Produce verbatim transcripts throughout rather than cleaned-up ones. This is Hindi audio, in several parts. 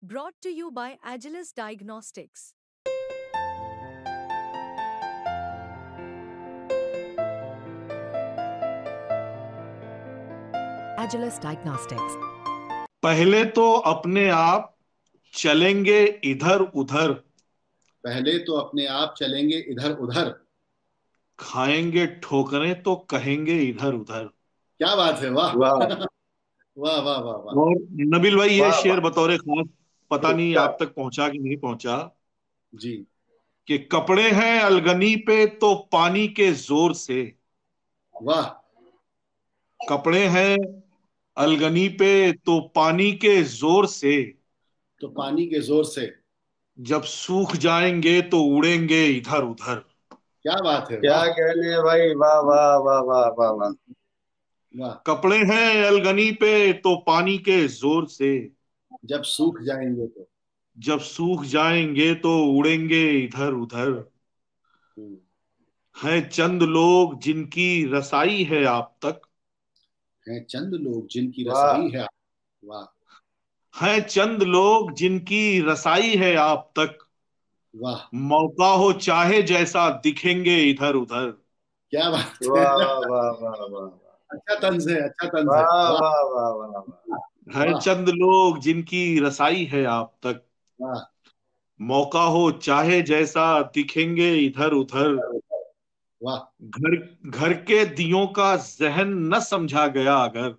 Brought to you by Agilus Diagnostics. Agilus Diagnostics. पहले तो अपने आप चलेंगे इधर उधर, पहले तो अपने आप चलेंगे इधर उधर, खाएंगे ठोकरें तो कहेंगे इधर उधर। क्या बात है, वाह वाह वाह वाह वाह वाह। और नबील भाई ये वाह शेर वाह बतौर खास, पता नहीं क्या आप तक पहुंचा कि नहीं पहुंचा, जी, कि कपड़े हैं अलगनी पे तो पानी के जोर से, वाह कपड़े हैं अलगनी पे तो पानी के जोर से, तो पानी के जोर से, जब सूख जाएंगे तो उड़ेंगे इधर उधर। क्या बात है, क्या वाह कहने हैं भाई, वाह वाह वाह वाह वाह वाह। वाह। कपड़े हैं अलगनी पे तो पानी के जोर से, जब सूख जाएंगे तो, जब सूख जाएंगे तो उड़ेंगे इधर उधर। हम्म, हैं चंद लोग जिनकी रसाई है आप तक, हैं चंद लोग जिनकी वाह रसाई है, वाह हैं चंद लोग जिनकी रसाई है आप तक, वाह। मौका हो चाहे जैसा दिखेंगे इधर उधर। क्या बात है, वाह वाह वाह वाह अच्छा तंज है, अच्छा तंज है, वाह वाह वाह वाह वाह वाह। हैं वाह चंद लोग जिनकी रसाई है आप तक, वाह मौका हो चाहे जैसा दिखेंगे इधर उधर। वाह। घर घर के दियों का जहन न समझा गया अगर,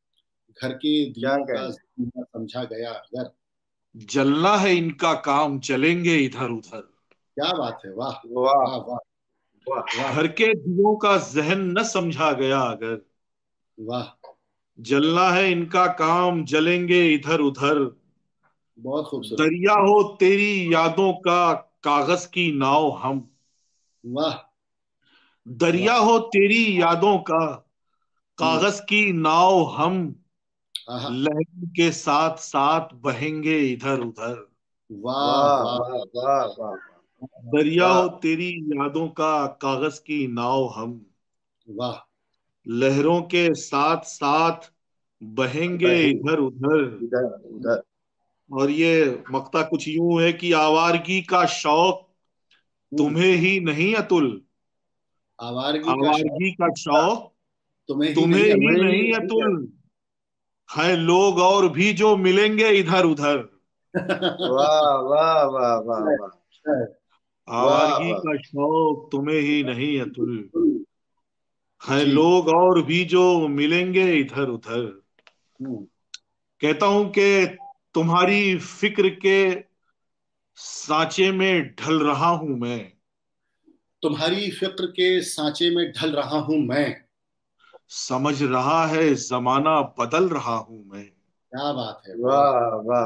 घर के क्या दियों का कहने, ज़िंदा समझा गया अगर, जलना है इनका काम चलेंगे इधर उधर। क्या बात है, वाह वाह वाह वाह वाह वाह घर के दियों का जहन न समझा गया अगर, वाह। जलना है इनका काम जलेंगे इधर उधर। बहुत खूबसूरत, दरिया हो तेरी यादों का कागज की नाव हम, वाह दरिया वाह। हो तेरी यादों का हम्म, कागज की नाव हम, आहा, लहरों के साथ साथ बहेंगे इधर उधर। वाह वाह वाह वाह वाह वाह दरिया वाह हो तेरी यादों का कागज की नाव हम, वाह। लहरों के साथ साथ बहेंगे भाई, इधर उधर। इधर उधर। और ये मक्ता कुछ यूं है कि आवारगी का शौक हम्म, तुम्हें ही नहीं अतुल, आवारगी का शौक आवारगी का शौक तुम्हें ही तुम्हें नहीं है, ही तुम्हें ही नहीं नहीं अतुल, है लोग और भी जो मिलेंगे इधर उधर। वाह वाह वाह वाह वाह वाह आवारगी वाह। का शौक तुम्हें ही नहीं अतुल, है जी। लोग और भी जो मिलेंगे इधर उधर। हम्म, कहता हूं कि तुम्हारी फिक्र के सांचे में ढल रहा हूं मैं, तुम्हारी फिक्र के सांचे में ढल रहा हूं मैं। समझ रहा है जमाना बदल रहा हूं मैं, क्या बात है, वाह वाह वाह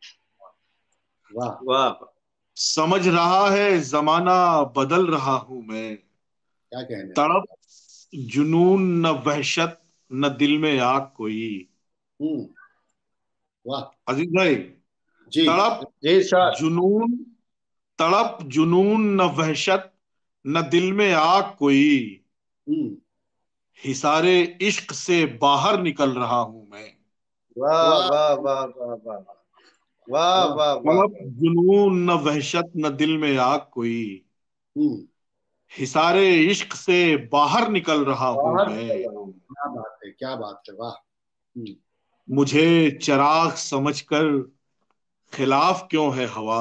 वाह। वाह। समझ रहा है जमाना बदल रहा हूं मैं। क्या कहने हैं, तड़प वाह। जुनून न वहशत न दिल में आग कोई। हम्म, वाह। अजीज भाई, जी तड़प जी सर। जुनून, तड़प जुनून न वहशत न दिल में आग कोई, हम्म, हिसारे इश्क से बाहर निकल रहा हूं मैं। वाह वाह वाह वाह वाह वाह वाह वाह। वाह वाह। तड़प जुनून न वहशत न दिल में आग कोई, हम्म, हिसारे इश्क से बाहर निकल रहा हूं बाहर मैं। निकल रहा हूँ। क्या बात है, क्या बात है, वाह। हम्म, मुझे चिराग समझकर खिलाफ क्यों है हवा,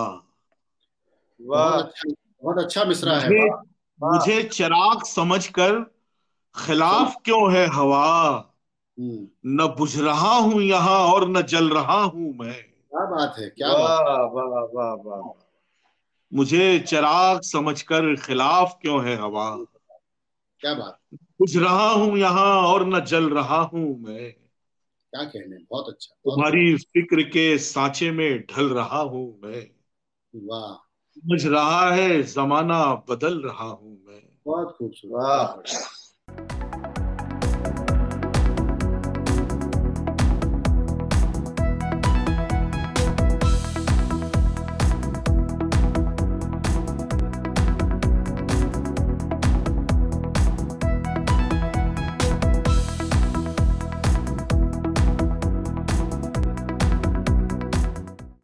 बहुत वाह अच्छा, बहुत अच्छा मिसरा है, मुझे वाह वाह। मुझे चिराग समझकर सम खिलाफ क्यों है हवा, हम्म, न बुझ रहा हूं यहां और न जल रहा हूं मैं। क्या बात है, क्या बात वाह वाह वाह वाह। मुझे चिराग समझकर खिलाफ क्यों है हवा, है, क्या बात। बुझ रहा हूं यहां और न जल रहा हूं मैं। क्या कहने, बहुत अच्छा, बहुत खूब। तुम्हारी फिक्र के सांचे में ढल रहा हूं मैं, वाह, समझ रहा है जमाना बदल रहा हूं मैं। बहुत खूबसूरत, वाह। बहुत बढ़िया।